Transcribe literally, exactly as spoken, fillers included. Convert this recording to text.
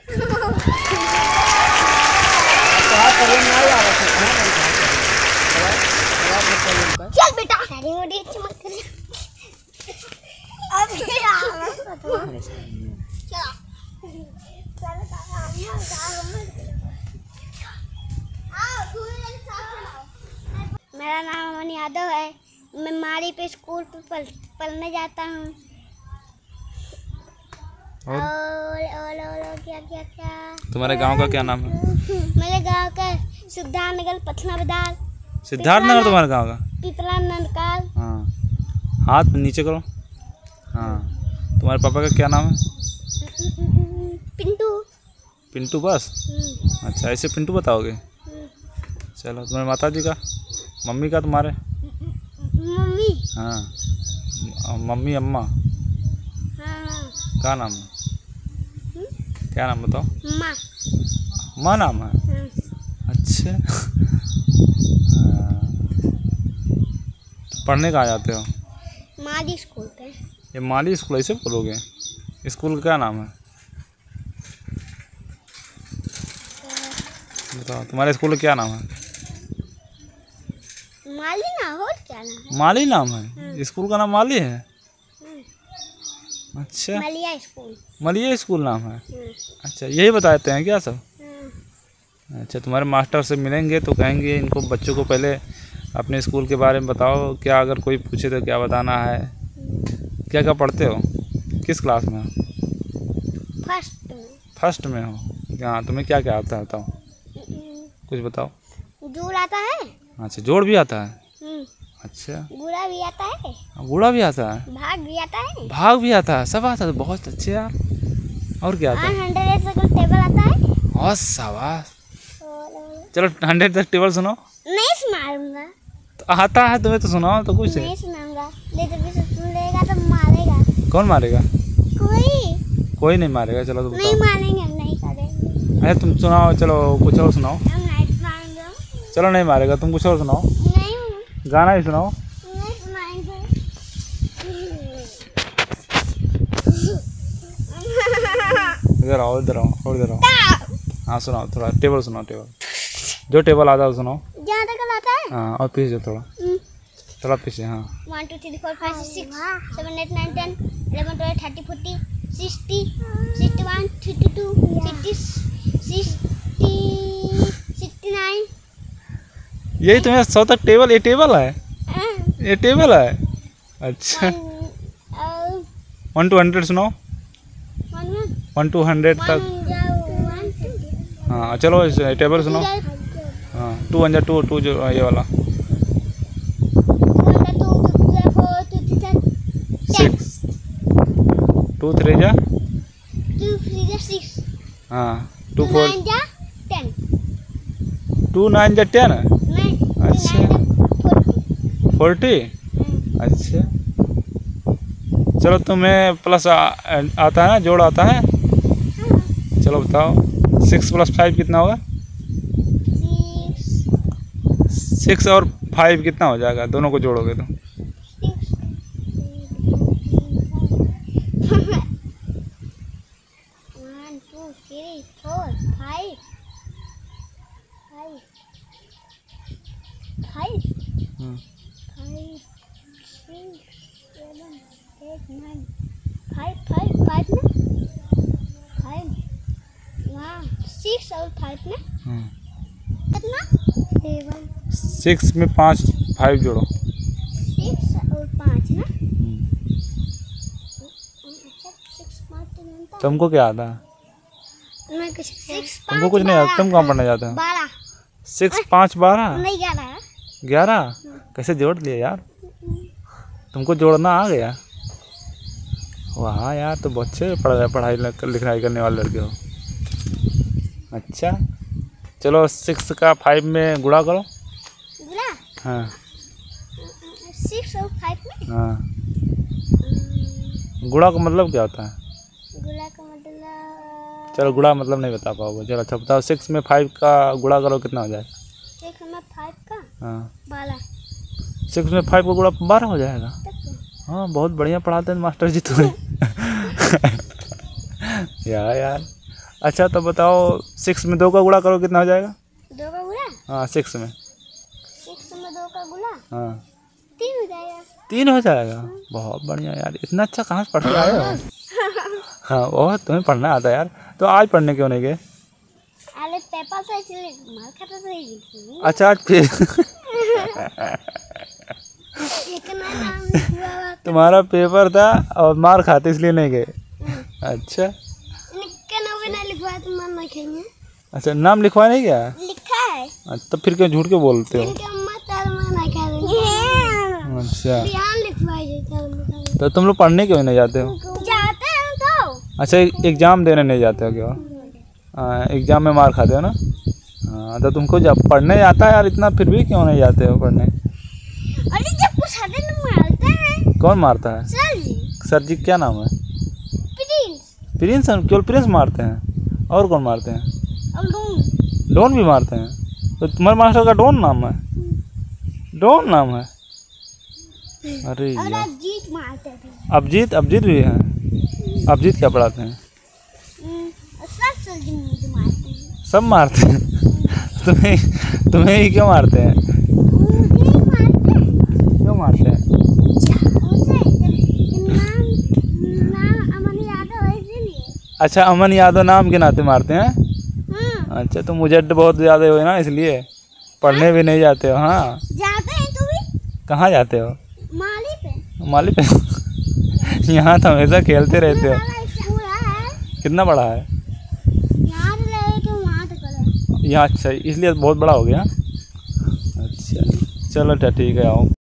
चल बेटा मेरा नाम अमन यादव है। मैं मारी पे स्कूल पे पल, पढ़ने जाता हूँ। और और और और क्या क्या क्या तुम्हारे गांव का क्या नाम है? मेरे गांव का सिद्धार्थ नगर पथना बदाल। सिद्धार्थ नगर तुम्हारे गांव का? पिपला नंदकाल। हाँ, हाथ नीचे करो। हाँ, तुम्हारे पापा का क्या नाम है? पिंटू। पिंटू बस? अच्छा, ऐसे पिंटू बताओगे? चलो, तुम्हारे माता जी का, मम्मी का तुम्हारे? मम्मी। हाँ, मम्मी अम्मा। हाँ। क्या नाम है? क्या नाम बताओ? माँ। माँ नाम है? अच्छा। तो पढ़ने कहाँ जाते हो? माली स्कूल पे। ये माली स्कूल ऐसे बोलोगे? स्कूल का क्या नाम है बताओ? तुम्हारे स्कूल का क्या नाम है? माली ना हो क्या नाम है? माली नाम है? स्कूल का नाम माली है? अच्छा, मलिया स्कूल। मलिया स्कूल नाम है? अच्छा, यही बताते हैं क्या सब? अच्छा, तुम्हारे मास्टर से मिलेंगे तो कहेंगे इनको बच्चों को पहले अपने स्कूल के बारे में बताओ, क्या अगर कोई पूछे तो क्या बताना है। क्या क्या पढ़ते हो? किस क्लास में हो? फर्स्ट में। फर्स्ट में हो? हाँ, तुम्हें क्या क्या आता है बताओ, कुछ बताओ। जोड़ आता है। अच्छा, जोड़ भी आता है? अच्छा, गुड़ा भी आता है। गुड़ा भी आता है? भाग भी आता है। भाग भी आता है? सब आता है? बहुत अच्छे यार। और क्या आता है? हंड्रेड तक टेबल आता है। बहुत शाबाश। चलो, हंड्रेड तक टेबल सुनो। नहीं सुनाऊंगा। तो आता है तुम्हें तो सुनाओ तो कुछ। नहीं सुनाऊंगा। ले तो भी सुन लेगा तो मारेगा। कौन मारेगा? कोई कोई नहीं मारेगा। चलो तो नहीं मारेंगे, हम नहीं करेंगे। अरे तुम सुनाओ, चलो कुछ और सुनाओ। हम नहीं सुनाएंगे। चलो, नहीं मारेगा, तुम कुछ और सुनाओ। नहीं, गाना ही सुनाओ। नहीं सुनाएंगे। इधर आओ, इधर आओ, इधर आओ। हाँ, सुनाओ थोड़ा, टेबल सुनाओ, टेबल जो टेबल आता है सुनाओ। जहाँ तक आता है। हाँ, और पीछे थोड़ा, थोड़ा पीछे। हाँ, one two three four five six seven eight nine ten eleven twelve thirty forty sixty sixty one sixty two sixty sixty sixty nine. यही तुम्हें सौ तक टेबल? ये टेबल है? ये टेबल है? अच्छा, वन टू हंड्रेड सुनाओ। वन टू हंड्रेड तक। हाँ, चलो टेबल सुनाओ। हाँ, टू वन जा टू, टू जो ये वाला सिक्स, टू थ्री जा टू थ्री जा सिक्स। हाँ, टू फोर जा टेन। टू नाइन जा टेन। अच्छा, फोर्टी। अच्छा, चलो तुम्हें प्लस आ, आता है ना, जोड़ आता है? चलो बताओ, सिक्स प्लस फाइव कितना होगा? सिक्स और फाइव कितना हो जाएगा दोनों को जोड़ोगे तो? One two three four five five five five six seven eight nine five five five में फाइव वन सिक्स और फाइव में कितना? सेवन। सिक्स में पाँच, फाइव जोड़ो। सिक्स और पाँच ना? तुमको क्या आता है? मैं कुछ सिक्स तुमको कुछ नहीं आता? तुम कहाँ पढ़ने जाते हो? बारह। सिक्स पाँच बारह? नहीं, ग्यारह। ग्यारह? कैसे जोड़ लिए यार? तुमको जोड़ना आ गया? वाह यार, तो बहुत अच्छे पढ़ाई पढ़ाई लिखाई करने वाले लड़के हो। अच्छा, चलो सिक्स का फाइव में गुणा करो। गुणा? हाँ, सिक्स और फाइव में? हाँ, गुणा का मतलब क्या होता है? गुणा का मतलब, चलो गुणा मतलब नहीं बता पाओगे। चलो अच्छा बताओ, सिक्स में फाइव का गुणा करो कितना हो जाएगा? सिक्स में फाइव का? हाँ, बारह। सिक्स में फाइव का गुणा बारह हो जाएगा? हाँ, बहुत बढ़िया पढ़ाते हैं मास्टर जी तुम्हें। यार यार अच्छा तो बताओ सिक्स में दो का गुणा करो कितना हो जाएगा? दो का गुणा? हाँ सिक्स में। सिक्स में दो का गुणा? हाँ तीन हो जाएगा। तीन हो जाएगा। बहुत बढ़िया यार, इतना अच्छा कहाँ से पढ़ के आए हो? हाँ बहुत तुम्हें पढ़ना आता है यार। तो आज पढ़ने क्यों नहीं गए? अरे पेपर से इसलिए मार खाता था ये। अच्छा आज फिर इतना नाम लिखवा तुम्हारा पेपर था और मार खाते इसलिए नहीं गए। अच्छा लिखना भी नहीं लिखवा तो मन नहीं खाएंगे। अच्छा नाम लिखवा नहीं गया? लिखा है। अच्छा, तो फिर क्यों झूठ क्यों बोलते हो? इनके अम्मा तार में नहीं खा रही। अच्छा बयान लिखवाइए तार। तो तुम लोग पढ़ने क्यों नहीं जाते हो? जाते हैं तो। अच्छा एग्जाम देने नहीं जाते हो क्या? हाँ एग्जाम में मार खाते हो ना। हाँ तो तुमको जब पढ़ने आता है यार इतना, फिर भी क्यों नहीं जाते हो पढ़ने? अरे जब कुछ आते तो मारते हैं। कौन मारता है? सर जी। सर जी क्या नाम है? प्रिंस। प्रिंस? केवल प्रिंस मारते हैं और कौन मारते हैं? और डोन। डॉन भी मारते हैं? तो तुम्हारे मास्टर का डॉन नाम है? डॉन नाम है? अरे और यार अजीत मारते थे। अभिजीत अभिजीत भी है? अभिजीत क्या पढ़ाते हैं? सब सर जी मुझे मारते हैं। सब मारते हैं? तुम्हें तुम्हें ही क्यों मारते हैं? मुझे मारते हैं। क्यों मारते हैं? उसे नाम नाम अमन यादव है इसलिए। अच्छा अमन यादव नाम के नाते मारते हैं? हाँ। अच्छा तो मुझे बहुत ज़्यादा हुए ना इसलिए पढ़ने भी नहीं जाते हो? हाँ जाते हैं तू भी? कहाँ जाते हो? माली पे। माली पे? यहाँ तो हमेशा खेलते रहते हो। हमारा स्कूल है। कितना बड़ा है? यहाँ से ले के वहाँ तक है। यहाँ अच्छा इसलिए बहुत बड़ा हो गया। अच्छा चलो ठीक है आओ।